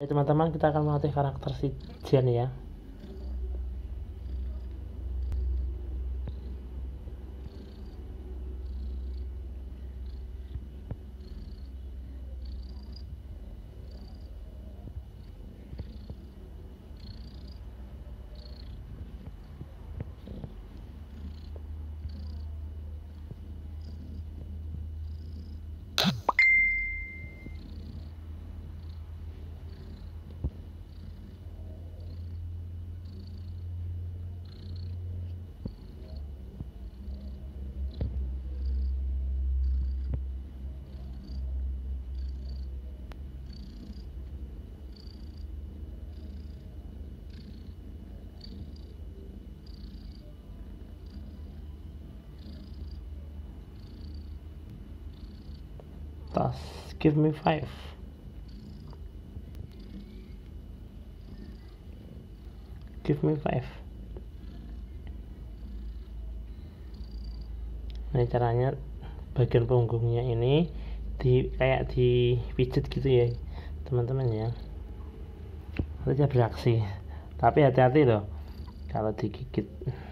Teman-teman, kita akan melatih karakter si Jen ya. Tas, give me 5. Give me 5. Nah, caranya bagian punggungnya ini kayak dipijet gitu ya teman-teman ya. Nanti dia bereaksi. Tapi hati-hati loh kalau digigit.